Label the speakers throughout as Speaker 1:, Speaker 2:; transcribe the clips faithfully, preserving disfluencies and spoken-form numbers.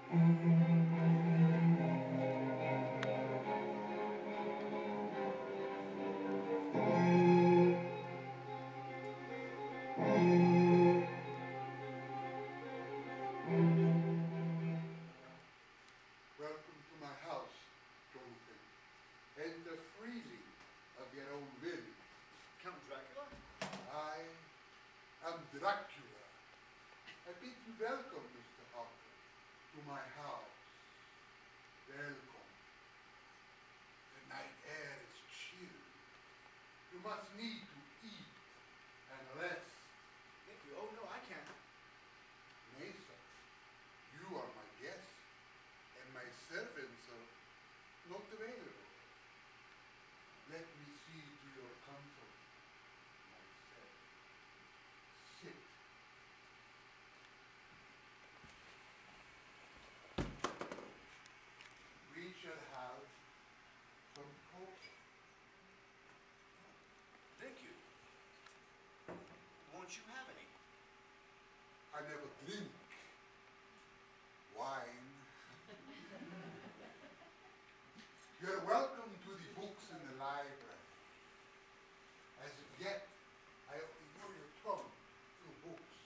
Speaker 1: Welcome to my house, Jonathan. Enter freely of your own will.
Speaker 2: Count Dracula?
Speaker 1: I am Dracula. I bid you welcome, Mister Harker, to my house. Welcome. The night air is chill. You must need to eat and rest.
Speaker 2: Thank you. Oh, no, I can't.
Speaker 1: Nay, sir, you are my guest, and my servants are not available. Let me see to your comfort myself. Sit. We shall have some coffee.
Speaker 2: Thank you. Won't you have any?
Speaker 1: I never drink wine. You're welcome to the books in the library. As of yet, I only know your tongue through books.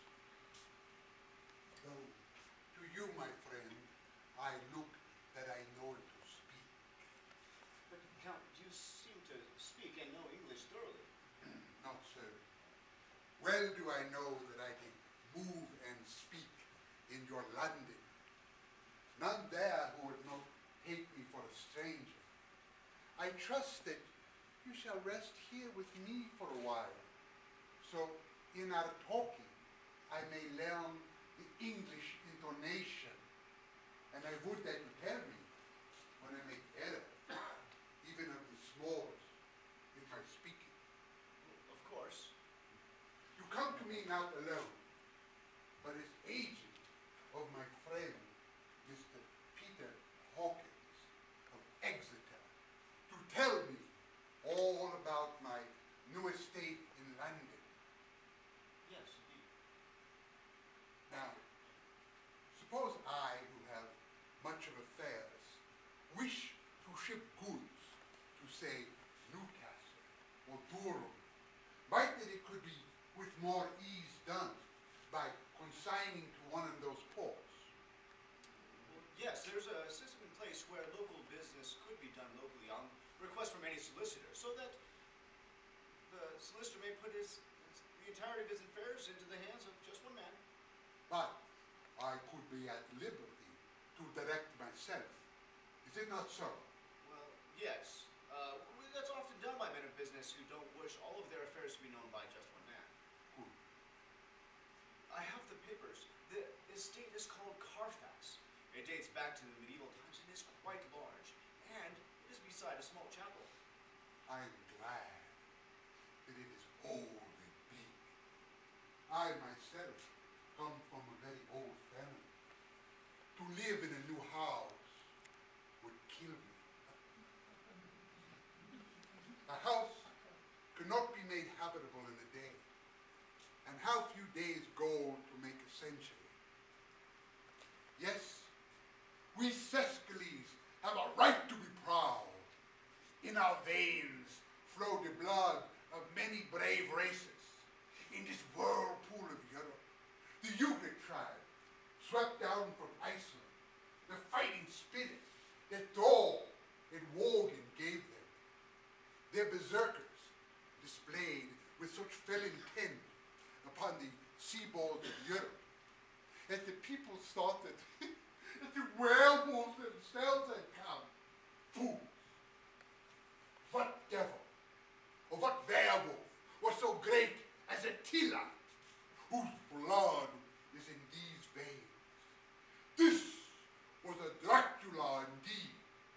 Speaker 1: Though, to you, my friend, I look that I know to speak.
Speaker 2: But, Count, you seem to speak and know English thoroughly.
Speaker 1: Not so. Well do I know that I can move and speak in your London. None there who would not take me for a stranger. I trust that you shall rest here with me for a while, so in our talking I may learn the English intonation, and I would that you tell me when I make error, even of the smallest, in my speaking.
Speaker 2: Of course.
Speaker 1: You come to me not alone, but as agent of my friend, Mister Peter Hawkins of Exeter, to tell me all about my new estate in London.
Speaker 2: Yes, indeed.
Speaker 1: Now, suppose I, who have much of affairs, wish to ship goods to, say, Newcastle or Durham, might that it could be with more ease done by consigning to one of those ports.
Speaker 2: Well, yes, there's a system in place where local business could be done locally on request from any solicitor, so that the solicitor may put his, his the entirety of his affairs into the hands of just one man.
Speaker 1: But I could be at liberty to direct myself. Is it not so?
Speaker 2: Well, yes. Uh, that's often done by men of business who don't wish all of their affairs to be known by just one man.
Speaker 1: Good.
Speaker 2: I have the papers. The estate is called Carfax. It dates back to the medieval times and is quite large. And it is beside a small chapel.
Speaker 1: I am glad that it is old and big. I myself come from a very old family. To live in a new house would kill me. A house cannot be made habitable in a day. And how few days go to make a century. Yes, we Sescales have a right to be proud. In our veins flow the blood of many brave races. In this whirlpool of Europe, the Ugric tribe, swept down from Iceland, the fighting spirit that Thor and Wogan gave them. Their berserkers, displayed with such fell intent upon the seaboard of Europe, that the people thought that, that the werewolves themselves had come. Fools! What devil, or what werewolf, was so great as Attila, whose blood is in these veins? This was a Dracula indeed.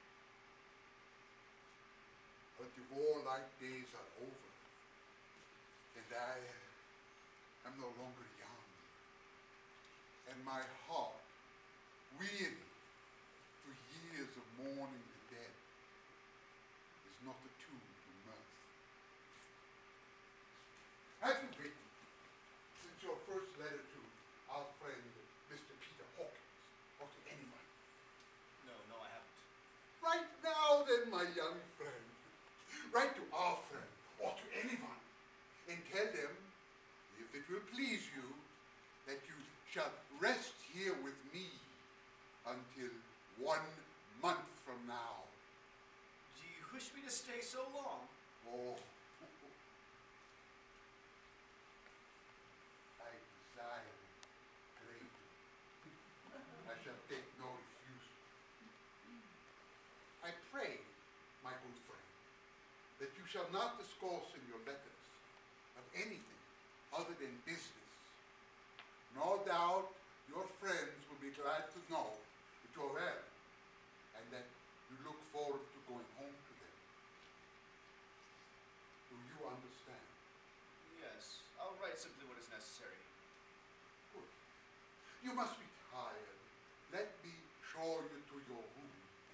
Speaker 1: But the warlike days are over, and I am no longer young, and my heart, weary through years of mourning the dead, is not attuned to mirth. Have you written, since your first letter to our friend Mister Peter Hawkins, or to anyone, one month from now.
Speaker 2: Do you wish me to stay so long?
Speaker 1: Oh, I desire greatly. I shall take no refusal. I pray, my good friend, that you shall not discourse in your letters of anything other than business. No doubt your friends will be glad to know that you are well and that you look forward to going home to them. Do you understand?
Speaker 2: Yes, I'll write simply what is necessary.
Speaker 1: Good. You must be tired. Let me show you to your room.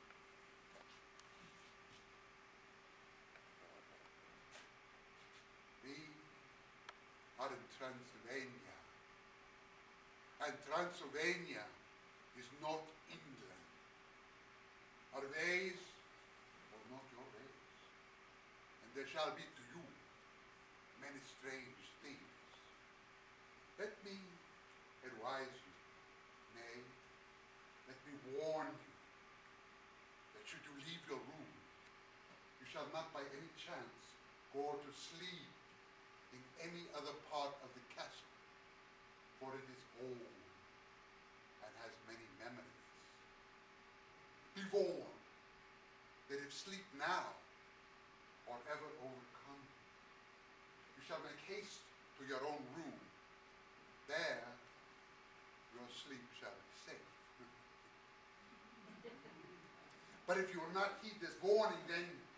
Speaker 1: We are in Transylvania. And Transylvania is not England. Our ways are not your ways. And there shall be to you many strange things. Let me advise you, nay, let me warn you, that should you leave your room, you shall not by any chance go to sleep in any other part of the castle, for it is old and has many memories. Be warned that if sleep now or ever overcome you, you shall make haste to your own room. There your sleep shall be safe. But if you will not heed this warning, then